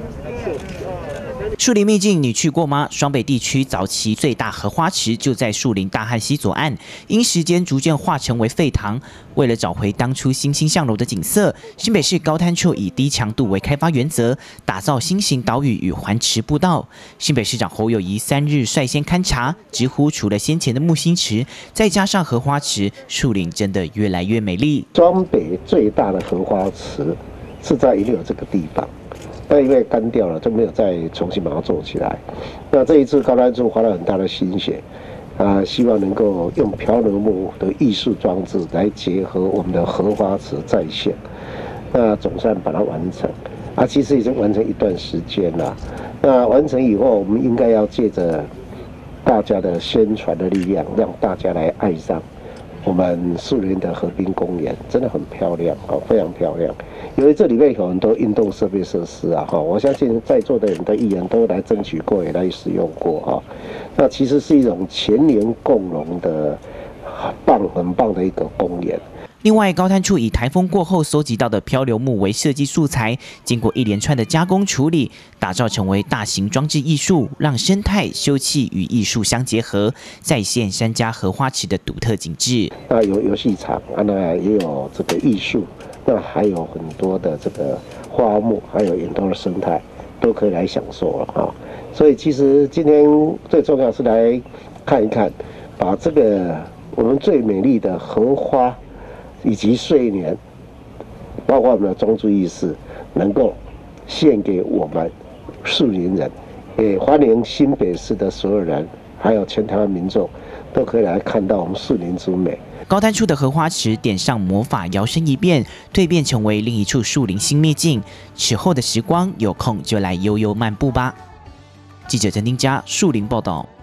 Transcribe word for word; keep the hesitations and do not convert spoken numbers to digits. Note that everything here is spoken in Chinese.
树林秘境，你去过吗？双北地区早期最大荷花池就在树林大汉溪左岸，因时间逐渐化成为废塘。为了找回当初欣欣向荣的景色，新北市高滩处以低强度为开发原则，打造新型岛屿与环池步道。新北市长侯友宜三日率先勘察，直呼除了先前的木星池，再加上荷花池，树林真的越来越美丽。 双北最大的荷花池是在一六这个地方。那因为干掉了，就没有再重新把它做起来。那这一次高滩处花了很大的心血，啊，希望能够用漂流木的艺术装置来结合我们的荷花池再现。那总算把它完成，啊，其实已经完成一段时间了。那完成以后，我们应该要借着大家的宣传的力量，让大家来爱上我们树林的河滨公园，真的很漂亮哦，非常漂亮。因为这里面有很多运动设备设施啊，哈，我相信在座的很多议员都来争取过，也来使用过哈。那其实是一种全年共荣的很棒、很棒的一个公园。 另外，高滩处以台风过后搜集到的漂流木为设计素材，经过一连串的加工处理，打造成为大型装置艺术，让生态、休憩与艺术相结合，再现山家荷花池的独特景致。 那有游戏场啊，那也有这个艺术，那还有很多的这个花木，还有很多的生态，都可以来享受了啊。所以其实今天最重要是来看一看，把这个我们最美丽的荷花。以及岁年，包括我们的庄注意识，能够献给我们树林人，也欢迎新北市的所有人，还有全台湾民众，都可以来看到我们树林之美。 高滩处的荷花池点上魔法，摇身一变，蜕变成为另一处树林新秘境。此后的时光，有空就来悠悠漫步吧。记者陈丁佳，树林报道。